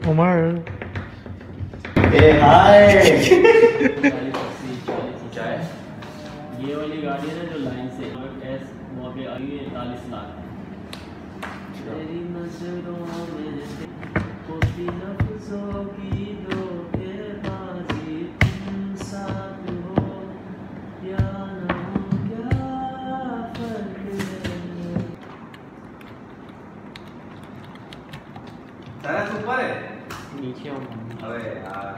उमर हाय ये वाली गाड़ी है ना जो लाइन से एस वहाँ पे आई है 41 लाख। तेरी नजरों में कोई लफ्ज़ों की धोखेबाजी, तुम साथ हो या ना हो, क्या फर्क है। सारा ऊपर है नीचे हूँ। अबे यार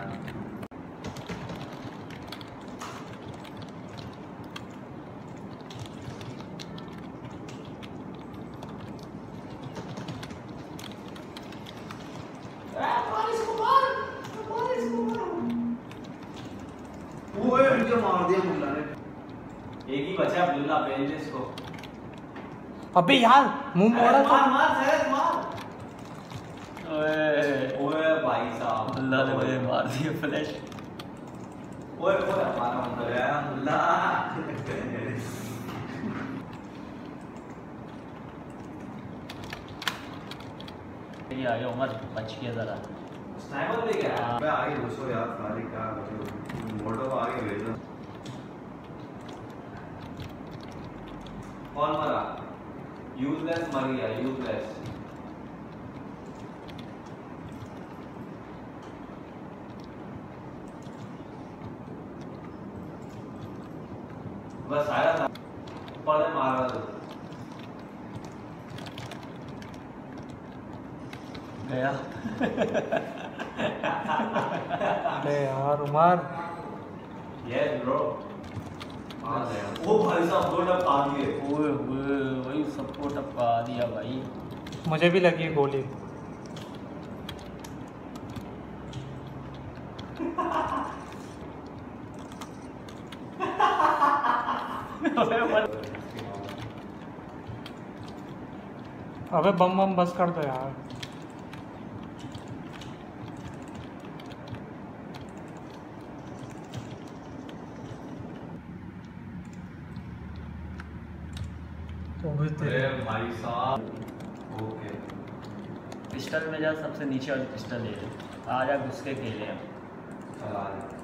मार दिया मुल्ला ने। एक ही बचा मुल्ला, पहन ले इसको। अबे यार मुंह मोड़ा तो मार मार सैयद मार। ओए भाई साहब अल्लाह ने मुझे मार दिया फ्लैश। ओए ओए हमारा मुल्ला ये आ गया उमर, बच गया जरा। स्नाइपर ले गया। मैं आगे घुसो यार, सारी क्या मोटो को आगे भेजो। कौन मरा? यूजलेस मर गया, यूजलेस। बस आया था पड़े मारा तो गया। अरे यार उमर यस ब्रो आ गया। ओ भाई साहब दो टपका दिए। ओए ओए वही सबको टपका दिया भाई। मुझे भी लगी गोली। अबे बम बम बस कर दो यार। अरे भाई साहब ओके पिस्टल में जा, सबसे नीचे वाली पिस्टल ले ले। आ जा घुस के खेले हम। चला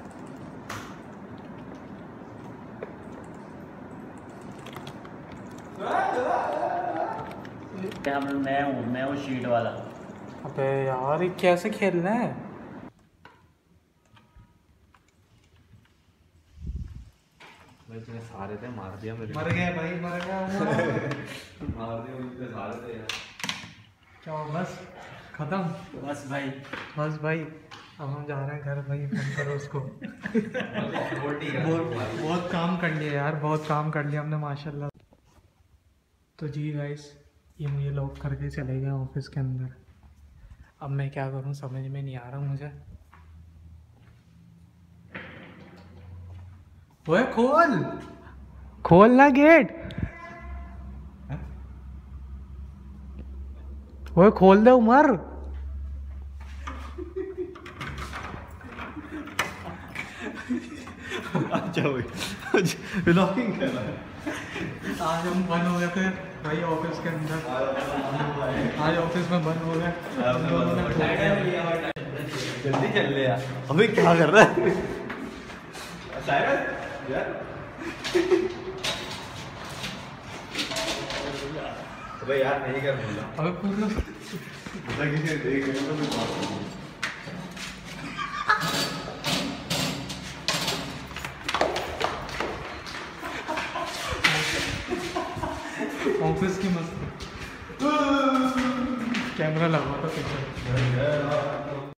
मैं हूँ शीट वाला। अबे यार ये कैसे खेलना है? इतने सारे थे, मार दिया मेरे। मर गए भाई, मर गया। मार दिया इतने सारे थे यार। क्या बस खत्म? बस भाई, बस भाई अब हम जा रहे हैं घर भाई। फोन करो उसको। बहुत काम कर लिया यार, बहुत काम कर लिया हमने माशाल्लाह। तो जी गाइस ये मुझे लॉक करके चले गए ऑफिस के अंदर। अब मैं क्या करूं समझ में नहीं आ रहा मुझे। ओए खोल खोल ना गेट। ओए खोल दे उमर। अच्छा भाई व्लॉगिंग कर रहा है। आज हम बंद हो गए थे भाई ऑफिस के अंदर। आज ऑफिस में बंद हो गए। जल्दी चल ले यार। अबे क्या कर रहा है शायद यार? अबे यार नहीं कर बोला। अबे पूरा किसी देख रहे तो मैं ऑफिस की मस्त कैमरा लगा था पीछे।